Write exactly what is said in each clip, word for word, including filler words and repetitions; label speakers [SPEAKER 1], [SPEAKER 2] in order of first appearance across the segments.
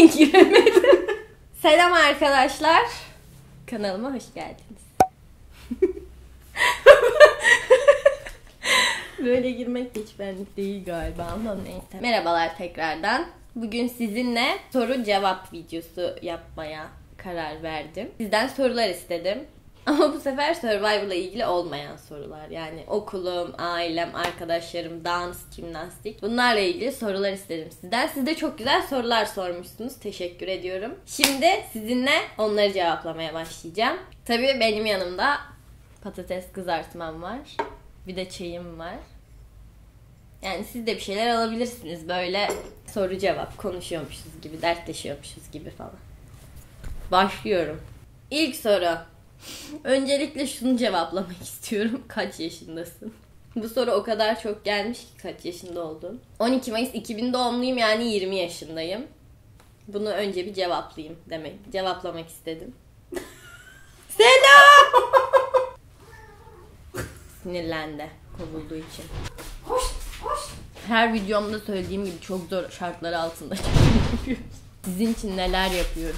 [SPEAKER 1] Giremedim. Selam arkadaşlar. Kanalıma hoş geldiniz. Böyle girmek hiç benlik değil galiba ama neyse. Merhabalar tekrardan. Bugün sizinle soru cevap videosu yapmaya karar verdim. Sizden sorular istedim. Ama bu sefer Survivor'la ilgili olmayan sorular. Yani okulum, ailem, arkadaşlarım, dans, jimnastik. Bunlarla ilgili sorular istedim sizden. Siz de çok güzel sorular sormuşsunuz. Teşekkür ediyorum. Şimdi sizinle onları cevaplamaya başlayacağım. Tabii benim yanımda patates kızartmam var. Bir de çayım var. Yani siz de bir şeyler alabilirsiniz. Böyle soru cevap konuşuyormuşuz gibi, dertleşiyormuşuz gibi falan. Başlıyorum. İlk soru. Öncelikle şunu cevaplamak istiyorum. Kaç yaşındasın? Bu soru o kadar çok gelmiş ki kaç yaşında oldun. on iki Mayıs iki bin doğumluyum, yani yirmi yaşındayım. Bunu önce bir cevaplayayım demek. Cevaplamak istedim. Selam! Sinirlendi kovulduğu için.
[SPEAKER 2] Hoş, hoş.
[SPEAKER 1] Her videomda söylediğim gibi çok zor şartlar altında yapıyoruz. Sizin için neler yapıyoruz.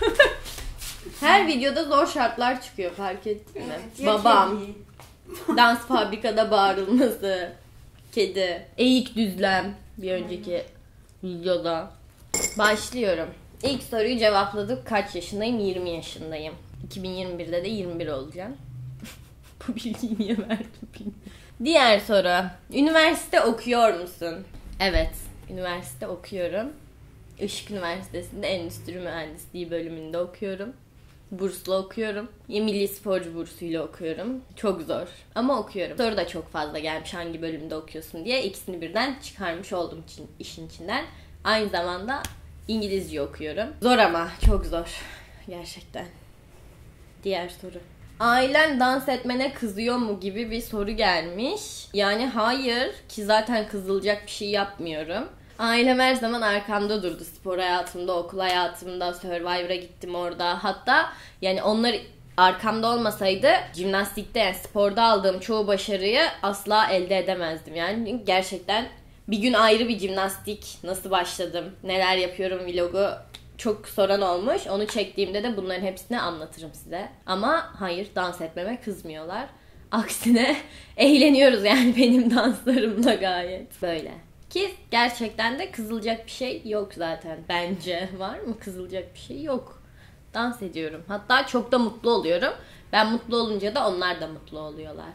[SPEAKER 1] Her videoda zor şartlar çıkıyor, fark ettin mi?
[SPEAKER 2] Evet,
[SPEAKER 1] Babam, dans fabrikada bağırılması, kedi, eğik düzlem bir önceki videoda. Başlıyorum. İlk soruyu cevapladık. Kaç yaşındayım? yirmi yaşındayım. iki bin yirmi birde de yirmi bir olacağım. Bu bilgiyi niye verdim bilmiyorum. Diğer soru. Üniversite okuyor musun? Evet, üniversite okuyorum. Işık Üniversitesi'nde Endüstri Mühendisliği bölümünde okuyorum. Burslu okuyorum. Milli Sporcu bursuyla okuyorum. Çok zor ama okuyorum. Soru da çok fazla gelmiş hangi bölümde okuyorsun diye. İkisini birden çıkarmış oldum için, işin içinden. Aynı zamanda İngilizce okuyorum. Zor ama çok zor. Gerçekten. Diğer soru. Ailen dans etmene kızıyor mu gibi bir soru gelmiş. Yani hayır, ki zaten kızılacak bir şey yapmıyorum. Ailem her zaman arkamda durdu. Spor hayatımda, okul hayatımda, Survivor'a gittim orada. Hatta yani onlar arkamda olmasaydı jimnastikte, yani sporda aldığım çoğu başarıyı asla elde edemezdim. Yani gerçekten bir gün ayrı bir jimnastik, nasıl başladım, neler yapıyorum vlogu çok soran olmuş. Onu çektiğimde de bunların hepsini anlatırım size. Ama hayır, dans etmeme kızmıyorlar. Aksine eğleniyoruz yani benim danslarımla gayet. Böyle. Ki gerçekten de kızılacak bir şey yok zaten. Bence var mı? Kızılacak bir şey yok. Dans ediyorum. Hatta çok da mutlu oluyorum. Ben mutlu olunca da onlar da mutlu oluyorlar.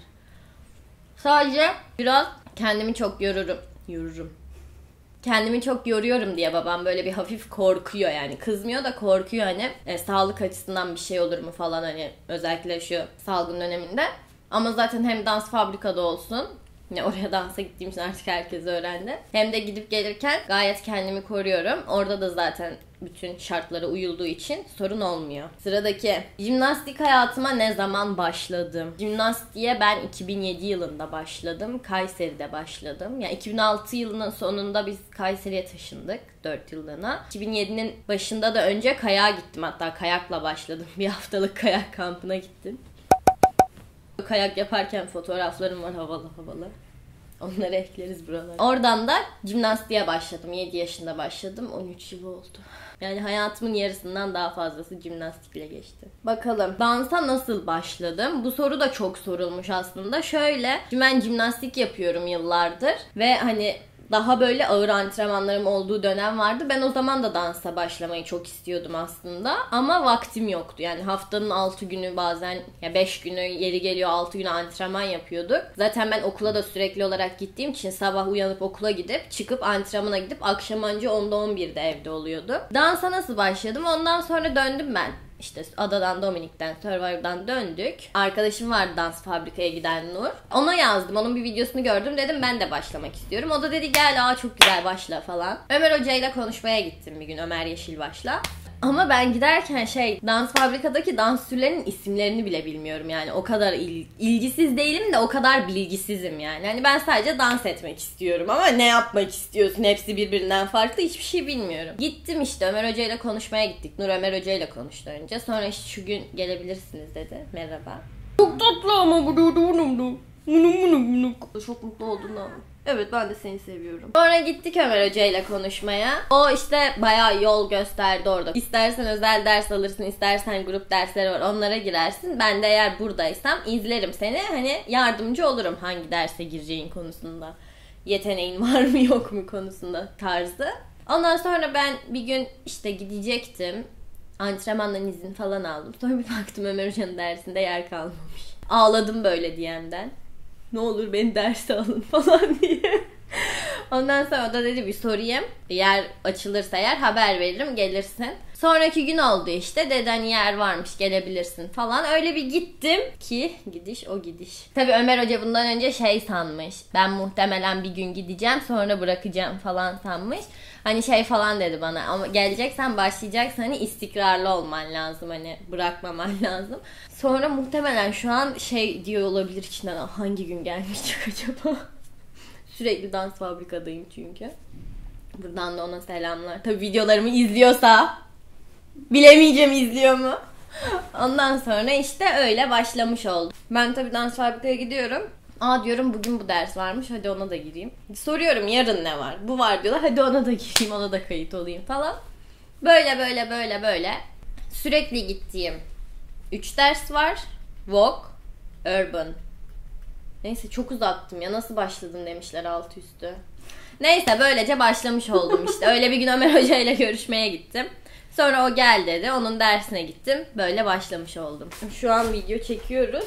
[SPEAKER 1] Sadece biraz kendimi çok yorurum. Yorurum. Kendimi çok yoruyorum diye babam böyle bir hafif korkuyor yani. Kızmıyor da korkuyor hani. E, sağlık açısından bir şey olur mu falan, hani özellikle şu salgın döneminde. Ama zaten hem dans fabrikada olsun. Yani oraya dansa gittiğim için artık herkes öğrendi. Hem de gidip gelirken gayet kendimi koruyorum. Orada da zaten bütün şartlara uyulduğu için sorun olmuyor. Sıradaki. Jimnastik hayatıma ne zaman başladım? Jimnastiğe ben iki bin yedi yılında başladım. Kayseri'de başladım. Yani iki bin altı yılının sonunda biz Kayseri'ye taşındık. dört yıllığına. iki bin yedinin başında da önce kayağa gittim. Hatta kayakla başladım. Bir haftalık kayak kampına gittim. Kayak yaparken fotoğraflarım var havalı havalı. Onları ekleriz buralara. Oradan da jimnastiğe başladım. yedi yaşında başladım. on üç yıl oldu. Yani hayatımın yarısından daha fazlası jimnastikle geçti. Bakalım dansa nasıl başladım? Bu soru da çok sorulmuş aslında. Şöyle, ben jimnastik yapıyorum yıllardır. Ve hani daha böyle ağır antrenmanlarım olduğu dönem vardı. Ben o zaman da dansa başlamayı çok istiyordum aslında. Ama vaktim yoktu. Yani haftanın altı günü, bazen ya beş günü, yeri geliyor altı günü antrenman yapıyorduk. Zaten ben okula da sürekli olarak gittiğim için sabah uyanıp okula gidip çıkıp antrenmana gidip akşam anca onda on birde evde oluyordu. Dansa nasıl başladım? Ondan sonra döndüm ben. İşte Adadan, Dominik'ten, Survivor'dan döndük. Arkadaşım vardı dans fabrikaya giden Nur. Ona yazdım. Onun bir videosunu gördüm. Dedim ben de başlamak istiyorum. O da dedi gel, aa çok güzel, başla falan. Ömer Hoca ile konuşmaya gittim bir gün. Ömer Yeşilbaş'la. Ama ben giderken şey, dans fabrikadaki dansçıların isimlerini bile bilmiyorum yani. O kadar il, ilgisiz değilim de o kadar bilgisizim yani. Hani ben sadece dans etmek istiyorum ama ne yapmak istiyorsun? Hepsi birbirinden farklı, hiçbir şey bilmiyorum. Gittim işte, Ömer Hoca ile konuşmaya gittik. Nur Ömer Hoca ile konuştu önce. Sonra işte şu gün gelebilirsiniz dedi. Merhaba. Çok tatlı ama bu. Çok mutlu oldum da. Evet, ben de seni seviyorum. Sonra gittik Ömer Hoca ile konuşmaya. O işte bayağı yol gösterdi orada. İstersen özel ders alırsın, istersen grup dersleri var, onlara girersin. Ben de eğer buradaysam izlerim seni. Hani yardımcı olurum hangi derse gireceğin konusunda. Yeteneğin var mı yok mu konusunda tarzı. Ondan sonra ben bir gün işte gidecektim. Antrenmandan izin falan aldım. Sonra bir baktım Ömer Hoca'nın dersinde yer kalmamış. Ağladım böyle D M'den. Ne olur beni derse alın falan diye. Ondan sonra o da dedi bir sorayım. Yer açılırsa eğer haber veririm, gelirsin. Sonraki gün oldu işte. Dedi hani yer varmış, gelebilirsin falan. Öyle bir gittim ki gidiş o gidiş. Tabii Ömer Hoca bundan önce şey sanmış. Ben muhtemelen bir gün gideceğim sonra bırakacağım falan sanmış. Hani şey falan dedi bana, ama geleceksen başlayacaksın, hani istikrarlı olman lazım, hani bırakmaman lazım. Sonra muhtemelen şu an şey diyor olabilir içinden, hangi gün gelmeyecek acaba? Sürekli dans fabrikadayım çünkü. Buradan da ona selamlar. Tabii videolarımı izliyorsa, bilemeyeceğim izliyor mu? Ondan sonra işte öyle başlamış oldum. Ben tabii dans fabrikaya gidiyorum. Aa diyorum bugün bu ders varmış, hadi ona da gireyim. Soruyorum yarın ne var? Bu var diyorlar, hadi ona da gireyim, ona da kayıt olayım falan. Böyle böyle böyle böyle. Sürekli gittiğim üç ders var. Vogue, Urban. Neyse çok uzattım ya, nasıl başladın demişler alt üstü. Neyse böylece başlamış oldum işte. Öyle bir gün Ömer Hoca ile görüşmeye gittim. Sonra o gel dedi, onun dersine gittim. Böyle başlamış oldum. Şu an video çekiyoruz.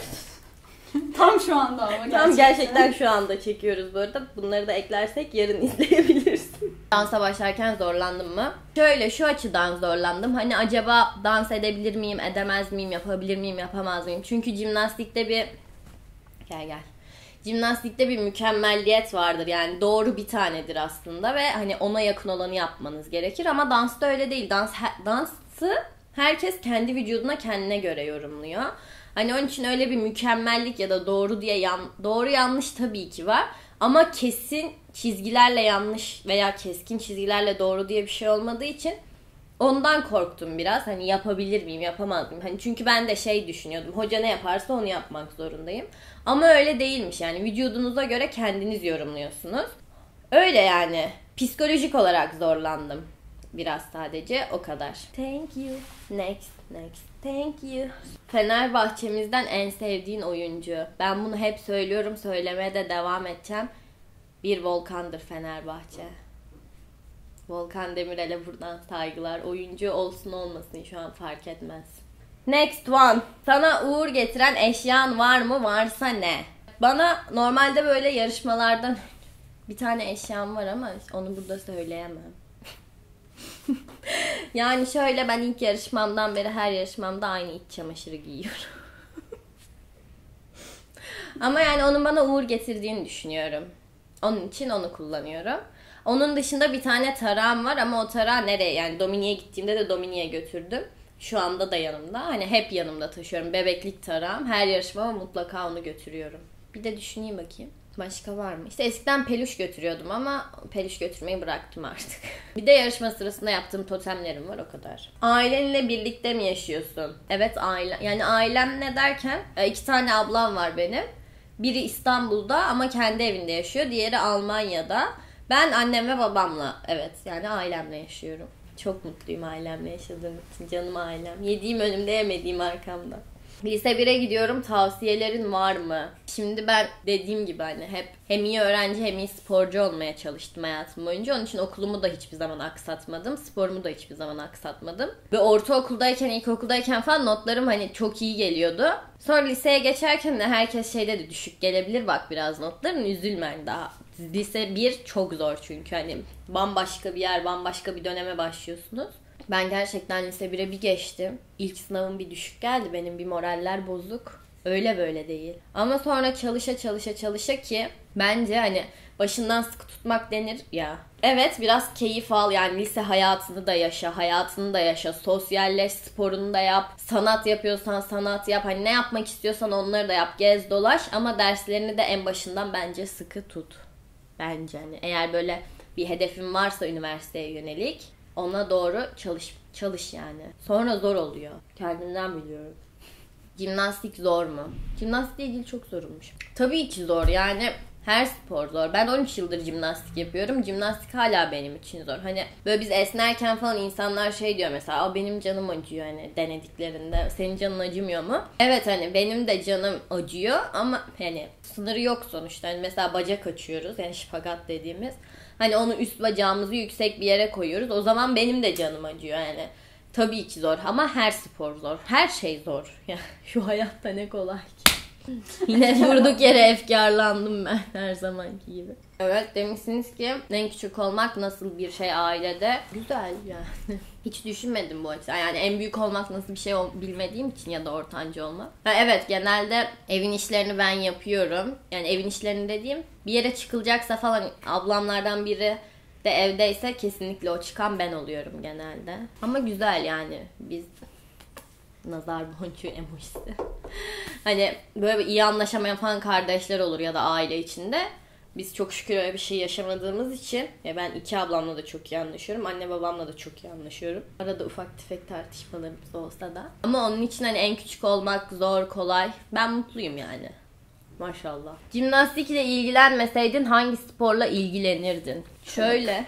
[SPEAKER 2] Tam şu anda ama gerçekten.
[SPEAKER 1] Tam gerçekten şu anda çekiyoruz bu arada. Bunları da eklersek yarın izleyebilirsin. Dansa başlarken zorlandım mı? Şöyle şu açıdan zorlandım. Hani acaba dans edebilir miyim, edemez miyim, yapabilir miyim, yapamaz mıyım? Çünkü jimnastikte bir... Gel gel. Jimnastikte bir mükemmelliyet vardır. Yani doğru bir tanedir aslında ve hani ona yakın olanı yapmanız gerekir. Ama dansta öyle değil. Dans dansı herkes kendi vücuduna kendine göre yorumluyor. Hani onun için öyle bir mükemmellik ya da doğru diye yan, doğru yanlış tabii ki var. Ama kesin çizgilerle yanlış veya keskin çizgilerle doğru diye bir şey olmadığı için ondan korktum biraz. Hani yapabilir miyim, yapamaz mıyım? Hani çünkü ben de şey düşünüyordum. Hoca ne yaparsa onu yapmak zorundayım. Ama öyle değilmiş. Yani vücudunuza göre kendiniz yorumluyorsunuz. Öyle yani. Psikolojik olarak zorlandım. Biraz sadece o kadar. Thank you. Next, next. Thank you. Fenerbahçe'mizden en sevdiğin oyuncu. Ben bunu hep söylüyorum. Söylemeye de devam edeceğim. Bir Volkan'dır Fenerbahçe. Volkan Demirel'e buradan saygılar. Oyuncu olsun olmasın şu an fark etmez. Next one. Sana uğur getiren eşyan var mı? Varsa ne? Bana normalde böyle yarışmalardan bir tane eşyam var ama onu burada söyleyemem. Yani şöyle, ben ilk yarışmamdan beri her yarışmamda aynı iç çamaşırı giyiyorum. Ama yani onun bana uğur getirdiğini düşünüyorum. Onun için onu kullanıyorum. Onun dışında bir tane tarağım var ama o tarağı nereye? Yani Domini'ye gittiğimde de Domini'ye götürdüm. Şu anda da yanımda. Hani hep yanımda taşıyorum. Bebeklik tarağım. Her yarışmama mutlaka onu götürüyorum. Bir de düşüneyim bakayım. Başka var mı? İşte eskiden peluş götürüyordum ama peluş götürmeyi bıraktım artık. Bir de yarışma sırasında yaptığım totemlerim var, o kadar. Ailenle birlikte mi yaşıyorsun? Evet, aile. Yani ailem ne derken iki tane ablam var benim. Biri İstanbul'da ama kendi evinde yaşıyor. Diğeri Almanya'da. Ben annem ve babamla, evet yani ailemle yaşıyorum. Çok mutluyum ailemle yaşadığım için. Canım ailem. Yediğim önümde, yemediğim arkamda. Lise bire gidiyorum. Tavsiyelerin var mı? Şimdi ben dediğim gibi hani hep hem iyi öğrenci hem iyi sporcu olmaya çalıştım hayatım boyunca. Onun için okulumu da hiçbir zaman aksatmadım. Sporumu da hiçbir zaman aksatmadım. Ve ortaokuldayken, ilkokuldayken falan notlarım hani çok iyi geliyordu. Sonra liseye geçerken de herkes şey dedi, düşük gelebilir bak biraz notların, üzülmen daha. Lise bir çok zor çünkü hani bambaşka bir yer, bambaşka bir döneme başlıyorsunuz. Ben gerçekten lise bire bir geçtim. İlk sınavım bir düşük geldi. Benim bir moraller bozuk. Öyle böyle değil. Ama sonra çalışa çalışa çalışa ki bence hani başından sıkı tutmak denir ya. Evet, biraz keyif al yani, lise hayatını da yaşa, hayatını da yaşa, sosyalleş, sporunu da yap, sanat yapıyorsan sanat yap, hani ne yapmak istiyorsan onları da yap, gez dolaş ama derslerini de en başından bence sıkı tut. Bence hani eğer böyle bir hedefin varsa üniversiteye yönelik, ona doğru çalış çalış yani. Sonra zor oluyor. Kendimden biliyorum. Jimnastik zor mu? Jimnastikle ilgili çok sorulmuş. Tabii ki zor yani. Her spor zor. Ben on üç yıldır jimnastik yapıyorum. Jimnastik hala benim için zor. Hani böyle biz esnerken falan insanlar şey diyor mesela, "Aa, benim canım acıyor" hani denediklerinde. Senin canın acımıyor mu? Evet, hani benim de canım acıyor ama hani sınırı yok sonuçta. Hani mesela bacak açıyoruz, yani şipagat dediğimiz. Hani onu üst bacağımızı yüksek bir yere koyuyoruz. O zaman benim de canım acıyor yani. Tabii ki zor ama her spor zor. Her şey zor. Ya şu hayatta ne kolay ki. Yine durduk yere efkarlandım ben her zamanki gibi. Evet, demişsiniz ki en küçük olmak nasıl bir şey ailede? Güzel yani. Hiç düşünmedim bu açıdan. Yani en büyük olmak nasıl bir şey bilmediğim için ya da ortanca olmak. Ha, evet, genelde evin işlerini ben yapıyorum. Yani evin işlerini dediğim, bir yere çıkılacaksa falan ablamlardan biri de evdeyse kesinlikle o çıkan ben oluyorum genelde. Ama güzel yani, biz nazar boncuğu emojisi. Hani böyle iyi anlaşamayan falan kardeşler olur ya da aile içinde. Biz çok şükür öyle bir şey yaşamadığımız için, ya ben iki ablamla da çok iyi anlaşıyorum. Anne babamla da çok iyi anlaşıyorum. Arada ufak tefek tartışmalarımız olsa da. Ama onun için hani en küçük olmak zor, kolay. Ben mutluyum yani. Maşallah. Jimnastikle ilgilenmeseydin hangi sporla ilgilenirdin? Şöyle.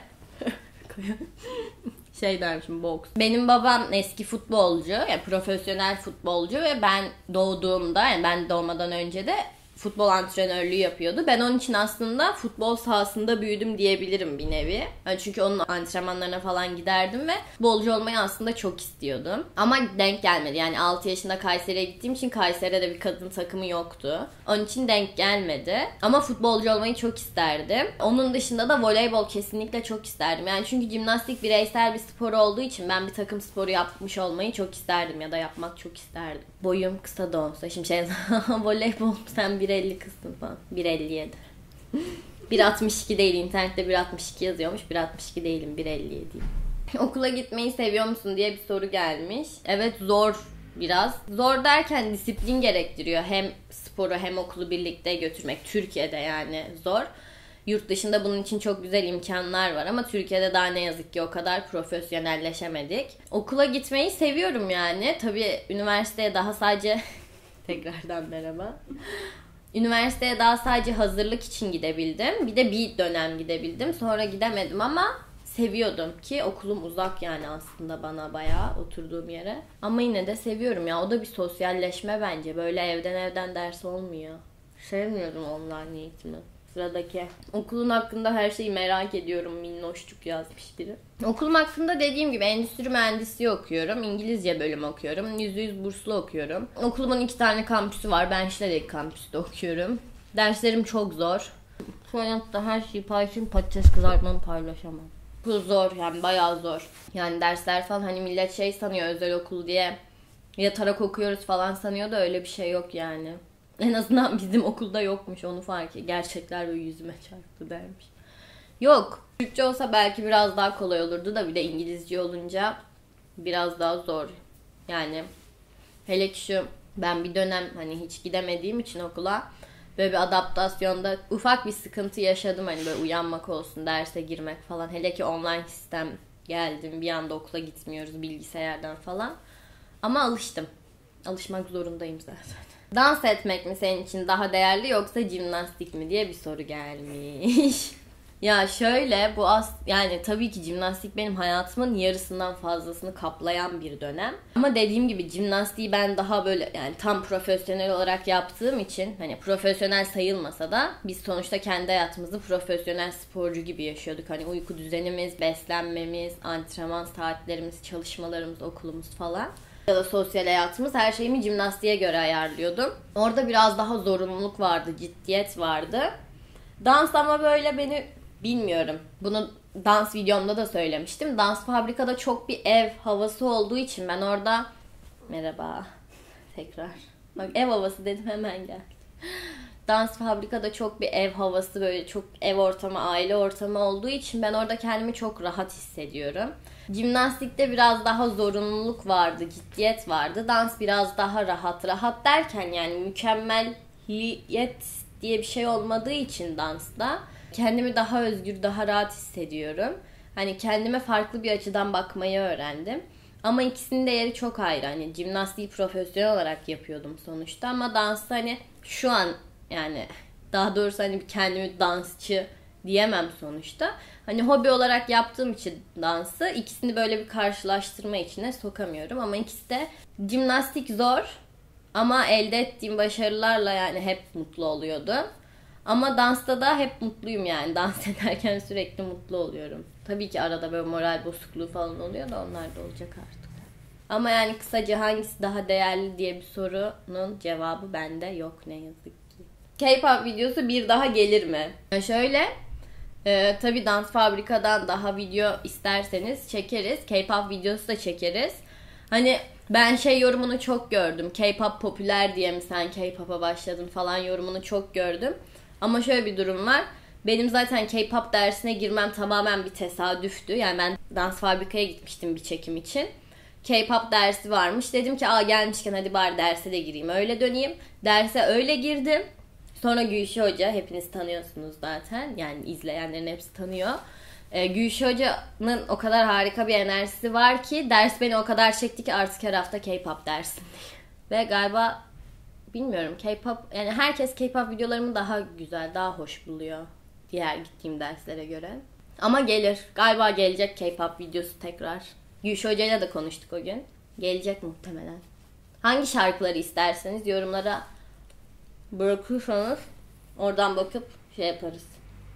[SPEAKER 1] Şey dermişim, boks. Benim babam eski futbolcu, yani profesyonel futbolcu ve ben doğduğumda, yani ben doğmadan önce de futbol antrenörlüğü yapıyordu. Ben onun için aslında futbol sahasında büyüdüm diyebilirim bir nevi. Yani çünkü onun antrenmanlarına falan giderdim ve futbolcu olmayı aslında çok istiyordum. Ama denk gelmedi. Yani altı yaşında Kayseri'ye gittiğim için Kayseri'de de bir kadın takımı yoktu. Onun için denk gelmedi. Ama futbolcu olmayı çok isterdim. Onun dışında da voleybol kesinlikle çok isterdim. Yani çünkü jimnastik bireysel bir spor olduğu için ben bir takım sporu yapmış olmayı çok isterdim ya da yapmak çok isterdim. Boyum kısa da olsa. Şimdi şey voleybol sen bir elli kızsın falan. bir elli yedi. bir altmış iki değil. İnternette bir altmış iki yazıyormuş. bir altmış iki değilim. bir elli yediyim. Okula gitmeyi seviyor musun diye bir soru gelmiş. Evet, zor biraz. Zor derken disiplin gerektiriyor. Hem sporu hem okulu birlikte götürmek. Türkiye'de yani zor. Yurt dışında bunun için çok güzel imkanlar var ama Türkiye'de daha ne yazık ki o kadar profesyonelleşemedik. Okula gitmeyi seviyorum yani. Tabii üniversiteye daha sadece tekrardan merhaba. Üniversiteye daha sadece hazırlık için gidebildim. Bir de bir dönem gidebildim. Sonra gidemedim ama seviyordum ki okulum uzak yani aslında bana bayağı oturduğum yere. Ama yine de seviyorum ya. O da bir sosyalleşme bence. Böyle evden evden ders olmuyor. Sevmiyorum online eğitimi. Sıradaki. Okulun hakkında her şeyi merak ediyorum. Minnoşçuk yazmış biri. Okulum hakkında dediğim gibi endüstri mühendisliği okuyorum. İngilizce bölüm okuyorum. yüzde yüz burslu okuyorum. Okulumun iki tane kampüsü var. Ben Şile'deki kampüste okuyorum. Derslerim çok zor. Şu hayatta her şeyi paylaşayım, patates kızartmamı paylaşamam. Bu zor yani, bayağı zor. Yani dersler falan hani millet şey sanıyor, özel okul diye yatarak okuyoruz falan sanıyor da öyle bir şey yok yani. En azından bizim okulda yokmuş, onu fark et. Gerçekler böyle yüzüme çarptı dermiş. Yok. Türkçe olsa belki biraz daha kolay olurdu da bir de İngilizce olunca biraz daha zor. Yani hele ki şu, ben bir dönem hani hiç gidemediğim için okula böyle bir adaptasyonda ufak bir sıkıntı yaşadım. Hani böyle uyanmak olsun, derse girmek falan. Hele ki online sistem geldim. Bir anda okula gitmiyoruz bilgisayardan falan. Ama alıştım. Alışmak zorundayım zaten. Dans etmek mi senin için daha değerli yoksa jimnastik mi diye bir soru gelmiş. Ya şöyle, bu as yani tabii ki jimnastik benim hayatımın yarısından fazlasını kaplayan bir dönem. Ama dediğim gibi jimnastiği ben daha böyle yani tam profesyonel olarak yaptığım için, hani profesyonel sayılmasa da biz sonuçta kendi hayatımızı profesyonel sporcu gibi yaşıyorduk. Hani uyku düzenimiz, beslenmemiz, antrenman saatlerimiz, çalışmalarımız, okulumuz falan. Ya da sosyal hayatımız, her şeyimi jimnastiğe göre ayarlıyordum. Orada biraz daha zorunluluk vardı, ciddiyet vardı. Dans ama böyle beni bilmiyorum. Bunu dans videomda da söylemiştim. Dans fabrikada çok bir ev havası olduğu için ben orada merhaba tekrar. Bak ev havası dedim hemen geldi. Dans fabrikada çok bir ev havası, böyle çok ev ortamı, aile ortamı olduğu için ben orada kendimi çok rahat hissediyorum. Jimnastikte biraz daha zorunluluk vardı, ciddiyet vardı. Dans biraz daha rahat. Rahat derken yani mükemmelliyet diye bir şey olmadığı için dansta kendimi daha özgür, daha rahat hissediyorum. Hani kendime farklı bir açıdan bakmayı öğrendim. Ama ikisinin de yeri çok ayrı. Hani jimnastiği profesyonel olarak yapıyordum sonuçta ama dansta hani şu an yani Daha doğrusu hani kendimi dansçı diyemem sonuçta. Hani hobi olarak yaptığım için dansı, ikisini böyle bir karşılaştırma içine sokamıyorum. Ama ikisi de, jimnastik zor ama elde ettiğim başarılarla yani hep mutlu oluyordum. Ama dansta da hep mutluyum yani. Dans ederken sürekli mutlu oluyorum. Tabii ki arada böyle moral bozukluğu falan oluyor da onlar da olacak artık. Ama yani kısaca hangisi daha değerli diye bir sorunun cevabı bende yok ne yazık ki. K-pop videosu bir daha gelir mi? Şöyle, e, tabii Dans Fabrika'dan daha video isterseniz çekeriz. K-pop videosu da çekeriz. Hani ben şey yorumunu çok gördüm. K-pop popüler diye mi sen K-pop'a başladın falan yorumunu çok gördüm. Ama şöyle bir durum var. Benim zaten K-pop dersine girmem tamamen bir tesadüftü. Yani ben Dans Fabrika'ya gitmiştim bir çekim için. K-pop dersi varmış. Dedim ki aa gelmişken hadi bari derse de gireyim. Öyle döneyim. Derse öyle girdim. Sonra Gülşah Hoca, hepiniz tanıyorsunuz zaten. Yani izleyenlerin hepsi tanıyor. Ee, Gülşah Hoca'nın o kadar harika bir enerjisi var ki ders beni o kadar çekti ki artık her hafta K-pop dersindeyim. Ve galiba bilmiyorum K-pop, yani herkes K-pop videolarımı daha güzel, daha hoş buluyor diğer gittiğim derslere göre. Ama gelir. Galiba gelecek K-pop videosu tekrar. Gülşah Hoca'yla da konuştuk o gün. Gelecek muhtemelen. Hangi şarkıları isterseniz yorumlara bırakırsanız oradan bakıp şey yaparız.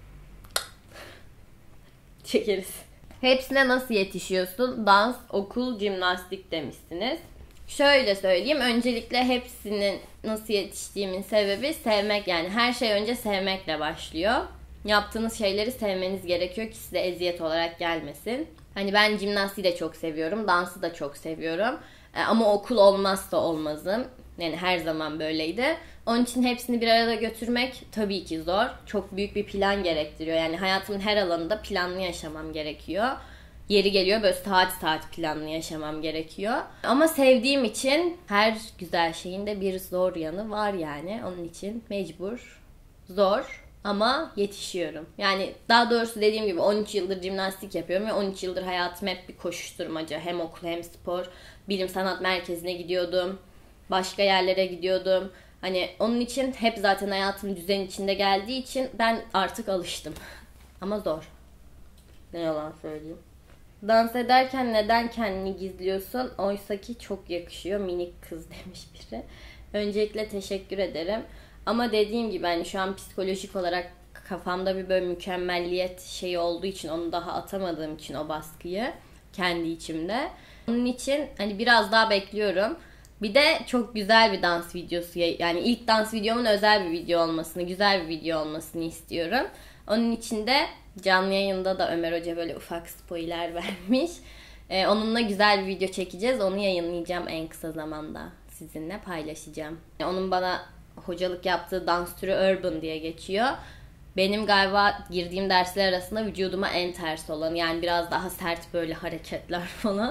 [SPEAKER 1] Çekeriz. Hepsine nasıl yetişiyorsun? Dans, okul, jimnastik demişsiniz. Şöyle söyleyeyim. Öncelikle hepsinin nasıl yetiştiğimin sebebi sevmek. Yani her şey önce sevmekle başlıyor. Yaptığınız şeyleri sevmeniz gerekiyor ki size eziyet olarak gelmesin. Hani ben jimnastiği de çok seviyorum. Dansı da çok seviyorum. Ama okul olmazsa olmazım. Yani her zaman böyleydi. Onun için hepsini bir arada götürmek tabii ki zor. Çok büyük bir plan gerektiriyor. Yani hayatımın her alanında planlı yaşamam gerekiyor. Yeri geliyor böyle saat saat planlı yaşamam gerekiyor. Ama sevdiğim için her güzel şeyin de bir zor yanı var yani. Onun için mecbur. Zor ama yetişiyorum. Yani daha doğrusu dediğim gibi on üç yıldır jimnastik yapıyorum ve on üç yıldır hayatım hep bir koşuşturmaca. Hem okul hem spor. Bilim sanat merkezine gidiyordum. Başka yerlere gidiyordum. Hani onun için hep zaten hayatım düzen içinde geldiği için ben artık alıştım. Ama zor. Ne yalan söyleyeyim. Dans ederken neden kendini gizliyorsun? Oysaki çok yakışıyor minik kız demiş biri. Öncelikle teşekkür ederim. Ama dediğim gibi hani şu an psikolojik olarak kafamda bir böyle mükemmelliyet şeyi olduğu için onu daha atamadığım için o baskıyı kendi içimde. Onun için hani biraz daha bekliyorum. Bir de çok güzel bir dans videosu, yani ilk dans videomun özel bir video olmasını, güzel bir video olmasını istiyorum. Onun için de canlı yayında da Ömer Hoca böyle ufak spoiler vermiş. Ee, onunla güzel bir video çekeceğiz. Onu yayınlayacağım en kısa zamanda. Sizinle paylaşacağım. Onun bana hocalık yaptığı dans türü urban diye geçiyor. Benim galiba girdiğim dersler arasında vücuduma en ters olan, yani biraz daha sert böyle hareketler falan.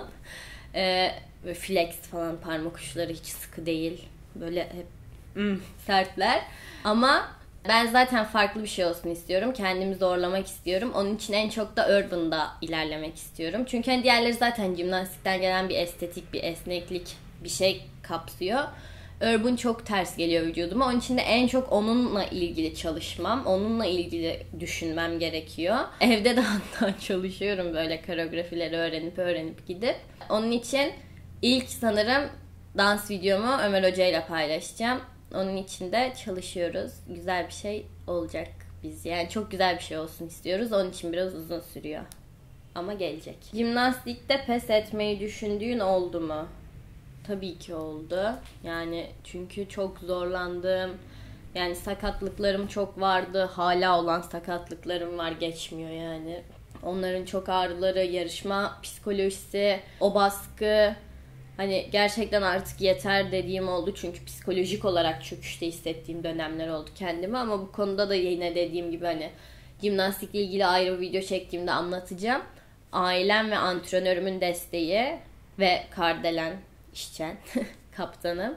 [SPEAKER 1] Ee, böyle flex falan, parmak uçları hiç sıkı değil. Böyle hep mm, sertler. Ama ben zaten farklı bir şey olsun istiyorum. Kendimi zorlamak istiyorum. Onun için en çok da urban'da ilerlemek istiyorum. Çünkü hani diğerleri zaten jimnastikten gelen bir estetik, bir esneklik bir şey kapsıyor. Urban çok ters geliyor vücuduma. Onun için de en çok onunla ilgili çalışmam, onunla ilgili düşünmem gerekiyor. Evde de hatta çalışıyorum böyle koreografileri öğrenip öğrenip gidip. Onun için ilk sanırım dans videomu Ömer Hoca ile paylaşacağım. Onun için de çalışıyoruz. Güzel bir şey olacak biz. Yani çok güzel bir şey olsun istiyoruz. Onun için biraz uzun sürüyor. Ama gelecek. Jimnastikte pes etmeyi düşündüğün oldu mu? Tabii ki oldu. Yani çünkü çok zorlandım. Yani sakatlıklarım çok vardı. Hala olan sakatlıklarım var. Geçmiyor yani. Onların çok ağrıları, yarışma psikolojisi, o baskı. Hani gerçekten artık yeter dediğim oldu. Çünkü psikolojik olarak çöküşte hissettiğim dönemler oldu kendime. Ama bu konuda da yine dediğim gibi hani jimnastikle ilgili ayrı bir video çektiğimde anlatacağım. Ailem ve antrenörümün desteği ve Kardelen İşçen, kaptanım.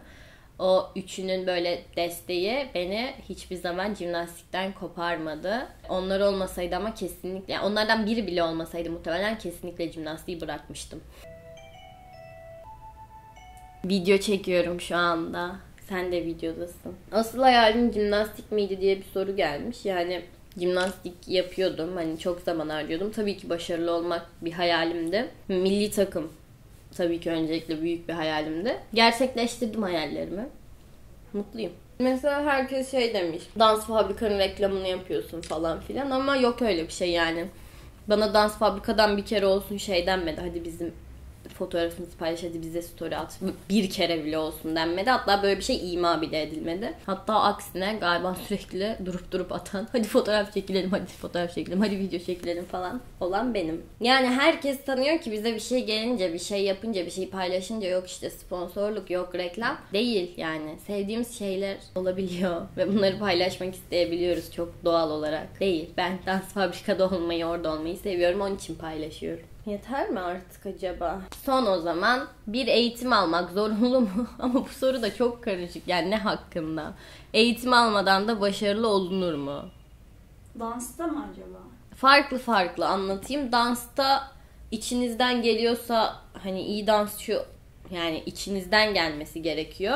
[SPEAKER 1] O üçünün böyle desteği beni hiçbir zaman jimnastikten koparmadı. Onlar olmasaydı ama kesinlikle, yani onlardan biri bile olmasaydı muhtemelen kesinlikle jimnastiği bırakmıştım. Video çekiyorum şu anda. Sen de videodasın. Asıl hayalin jimnastik miydi diye bir soru gelmiş. Yani jimnastik yapıyordum. Hani çok zaman harcıyordum. Tabii ki başarılı olmak bir hayalimdi. Milli takım tabii ki öncelikle büyük bir hayalimdi. Gerçekleştirdim hayallerimi. Mutluyum. Mesela herkes şey demiş. Dans fabrikanın reklamını yapıyorsun falan filan ama yok öyle bir şey yani. Bana dans fabrikadan bir kere olsun şey denmedi. Hadi bizim fotoğrafınızı paylaş, hadi bize story at. Bir kere bile olsun denmedi. Hatta böyle bir şey ima bile edilmedi. Hatta aksine galiba sürekli durup durup atan, hadi fotoğraf çekilelim, hadi fotoğraf çekilelim, hadi video çekilelim falan olan benim. Yani herkes sanıyor ki bize bir şey gelince, bir şey yapınca, bir şey paylaşınca yok işte sponsorluk, yok reklam. Değil yani. Sevdiğimiz şeyler olabiliyor ve bunları paylaşmak isteyebiliyoruz çok doğal olarak. Değil. Ben dans fabrikada olmayı, orada olmayı seviyorum. Onun için paylaşıyorum. Yeter mi artık acaba? Son o zaman, bir eğitim almak zorunlu mu? Ama bu soru da çok karışık. Yani ne hakkında? Eğitim almadan da başarılı olunur mu?
[SPEAKER 2] Dansta mı acaba?
[SPEAKER 1] Farklı farklı anlatayım. Dansta içinizden geliyorsa, hani iyi dansçı, yani içinizden gelmesi gerekiyor.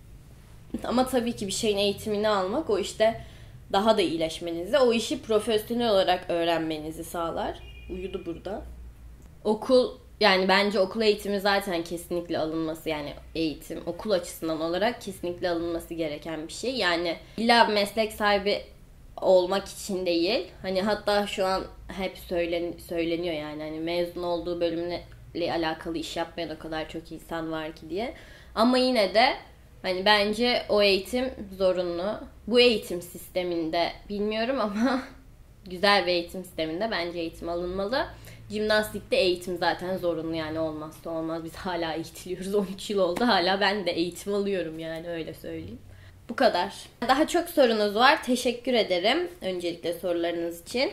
[SPEAKER 1] Ama tabii ki bir şeyin eğitimini almak o işte daha da iyileşmenizi, o işi profesyonel olarak öğrenmenizi sağlar. Uyudu burada. Okul, yani bence okul eğitimi zaten kesinlikle alınması, yani eğitim okul açısından olarak kesinlikle alınması gereken bir şey. Yani illa meslek sahibi olmak için değil. Hani hatta şu an hep söylen, söyleniyor yani hani mezun olduğu bölümle alakalı iş yapmayan o kadar çok insan var ki diye. Ama yine de hani bence o eğitim zorunlu. Bu eğitim sisteminde bilmiyorum ama güzel bir eğitim sisteminde bence eğitim alınmalı. Jimnastikte eğitim zaten zorunlu, yani olmazsa olmaz. Biz hala eğitiliyoruz. on üç yıl oldu, hala ben de eğitim alıyorum, yani öyle söyleyeyim. Bu kadar. Daha çok sorunuz var. Teşekkür ederim öncelikle sorularınız için.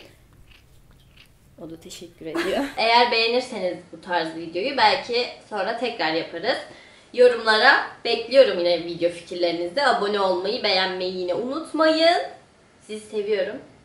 [SPEAKER 1] O da teşekkür ediyor. Eğer beğenirseniz bu tarz videoyu belki sonra tekrar yaparız. Yorumlara bekliyorum yine video fikirlerinizi. Abone olmayı, beğenmeyi yine unutmayın. Sizi seviyorum.